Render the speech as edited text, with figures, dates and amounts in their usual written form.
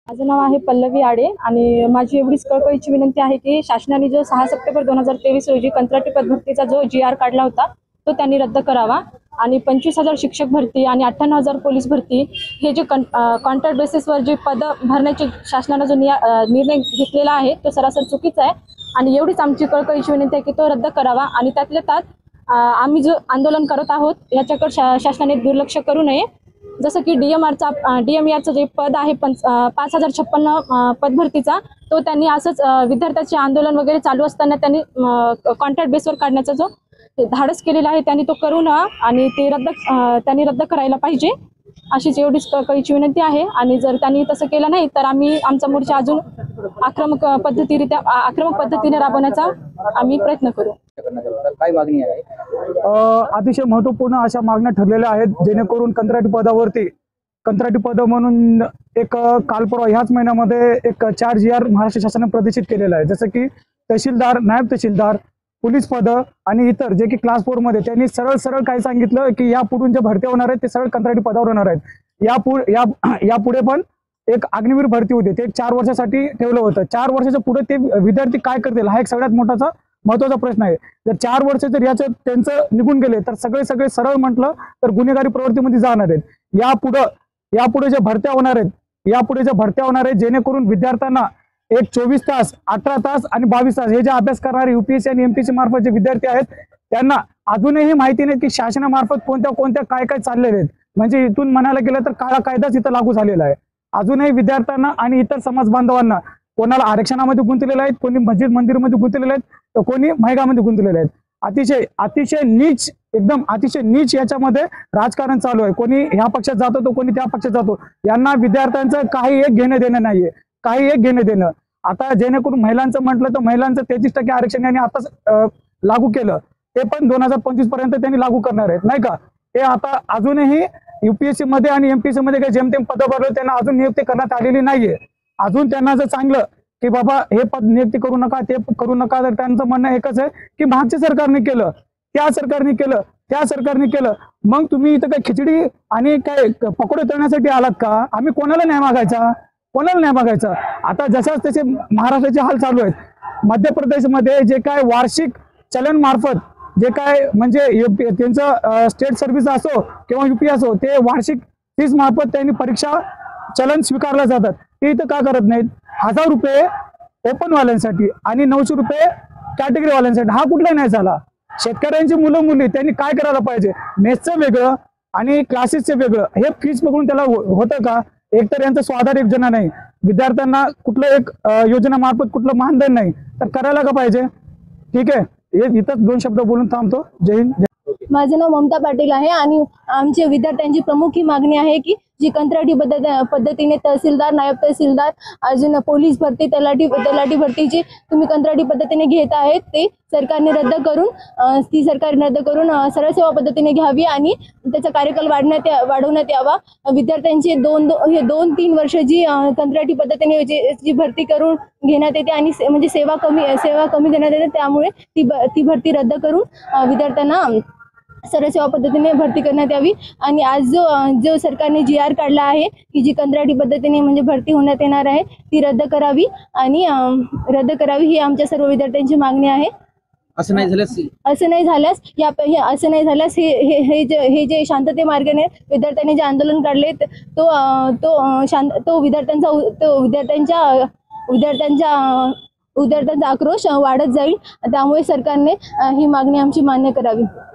माझं नाव आहे पल्लवी आडे आणि माझी एवढीच कळकळीची विनंती आहे की शासनाने जो 6 सप्टेंबर 2023 रोजी कंत्राटी पदभरतीचा जो GR काढला होता तो त्यांनी रद्द करावा आणि 25,000 शिक्षक भरती आणि 98,000 पोलीस भरती हे जे कॉन्ट्रॅक्ट बेसिसवर जी पद भरण्याची शासनाने जो निर्णय घेतलेला आहे तो सरासर चुकीचा आहे आणि एवढीच आमची कळकळीची विनंती आहे की तो रद्द करावा आणि त्यातल्या त्यात आम्ही जो आंदोलन करत आहोत याच्याकडे शासनाने दुर्लक्ष करू नये। जसं की DMRचं जे पद आहे 5,056 पदभरतीचा तो त्यांनी असंच विद्यार्थ्याचे आंदोलन वगैरे चालू असताना त्यांनी कॉन्ट्रॅक्ट बेसवर काढण्याचा जो धाडस केलेला आहे त्यांनी तो करू नये आणि ते त्यांनी रद्द करायला पाहिजे अशीच एवढीच कळकळीची विनंती आहे। आणि जर त्यांनी तसं केलं नाही तर आम्ही आमचा मोर्चा अजून आक्रमक पद्धतीने राबवण्याचा आम्ही प्रयत्न करू। काय मागणी आहे? अतिशय महत्त्वपूर्ण अशा मागण्या ठरलेल्या आहेत जेणेकरून कंत्राटी पद म्हणून एक कालपर्वा ह्याच महिन्यामध्ये एक 4 GR महाराष्ट्र शासनाने प्रदर्शित केलेला आहे। जसं की तहसीलदार, नायब तहसीलदार, पोलीस पद आणि इतर जे की क्लास 4 मध्ये त्यांनी सरळ काय सांगितलं की यापुढून जे भरती होणार आहेत ते सरळ कंत्राटी पदावर होणार आहेत। यापुढे पण एक अग्निवीर भरती होते ते 4 वर्षासाठी ठेवलं होतं। 4 वर्षाच्या पुढे ते विद्यार्थी काय करतील हा एक सगळ्यात महत्त्वाचा प्रश्न आहे। जर 4 वर्ष जर त्यांचं निघून गेले तर सगळे सरळ म्हटलं तर गुन्हेगारी प्रवृत्तीमध्ये जाणार आहेत। यापुढे जे भरत्या होणार आहेत जेणेकरून विद्यार्थ्यांना एक 24 तास, 18 तास आणि 22 तास हे जे अभ्यास करणारे UPSC आणि MPSC मार्फत जे विद्यार्थी आहेत त्यांना अजूनही माहिती नाही की शासनामार्फत कोणत्या काय चाललेले आहेत। म्हणजे इथून म्हणायला गेलं तर काळा कायदाच इथं लागू झालेला आहे। अजूनही विद्यार्थ्यांना आणि इतर समाज बांधवांना कोणाला आरक्षणामध्ये गुंतलेले आहेत, कोणी मस्जिद मंदिरमध्ये गुंतलेले आहेत तर कोणी महिगामध्ये गुंतलेले आहेत। अतिशय नीच याच्यामध्ये राजकारण चालू आहे। कोणी ह्या पक्षात जातो तो कोणी त्या पक्षात जातो। यांना विद्यार्थ्यांचं काही एक घेणं देणं नाहीये, काही एक घेणं देणं। आता जेणेकरून महिलांचं म्हटलं तर महिलांचं 33% आरक्षण यांनी आताच लागू केलं, ते पण 2025 पर्यंत त्यांनी लागू करणार आहेत नाही का। ते आता अजूनही UPSC मध्ये आणि MPSC मध्ये काही जेमतेम पद भरले त्यांना अजून नियुक्ती करण्यात आलेली नाहीये। अजून त्यांना जर चांगलं की बाबा हे पद नियुक्ती करू नका ते करू नका तर त्यांचं म्हणणं एकच आहे की मागच्या सरकारने केलं, त्या सरकारने केलं मग तुम्ही इथं काय खिचडी आणि काय पकोडे तळण्यासाठी आलात का? आम्ही कोणाला नाही मागायचा। आता जशाच त्याचे महाराष्ट्राचे हाल चालू आहेत। मध्य प्रदेशमध्ये जे काय वार्षिक चलन मार्फत जे काय म्हणजे त्यांचं स्टेट सर्व्हिस असो किंवा UP असो ते वार्षिक फीस मार्फत त्यांनी परीक्षा चलन स्वीकारल्या जातात। ते इथं का करत नाहीत? 1000 रुपये ओपन वाल्यांसाठी आणि 900 रुपये कॅटेगरी वाल्यांसाठी। हा कुठला नाही झाला? शेतकऱ्यांची मुलं मुली त्यांनी काय करायला पाहिजे? मेसचं वेगळं आणि क्लासेसचं वेगळं हे फीस बघून त्याला होतं का? एकतर यांचा स्वाधार योजना नाही, विद्यार्थ्यांना कुठलं एक योजनामार्फत कुठलं मानधन नाही तर करायला का पाहिजे? ठीक आहे, इथंच 2 शब्द बोलून थांबतो। जय हिंद। माझं नाव ममता पाटील आहे आणि आमच्या विद्यार्थ्यांची प्रमुख ही मागणी आहे की जी कंत्राटी पद्धतीने तहसीलदार, नायब तहसीलदार, अजून पोलीस भरती, तलाठी भरती जी तुम्ही कंत्राटी पद्धतीने घेत आहेत ते सरकारने रद्द करून सरळ सेवा पद्धतीने घ्यावी आणि त्याचा कार्यकाल वाढवण्यात यावा। विद्यार्थ्यांचे 2-3 वर्ष जी कंत्राटी पद्धतीने जी भरती करून घेण्यात येते आणि म्हणजे सेवा कमी देण्यात येते त्यामुळे ती भरती रद्द करून विद्यार्थ्यांना सरळ सेवा पद्धतीने भरती करण्यात यावी। आणि आज जो सरकारने GR काढला आहे की जी कंत्राटी पद्धतीने म्हणजे भरती होण्यात येणार आहे ती रद्द करावी ही आमच्या सर्व विद्यार्थ्यांची मागणी आहे। असं नाही झाल्यास हे जे शांतते मार्गाने विद्यार्थ्यांनी जे आंदोलन काढले तो विद्यार्थ्यांचा आक्रोश वाढत जाईल। त्यामुळे सरकारने ही मागणी आमची मान्य करावी।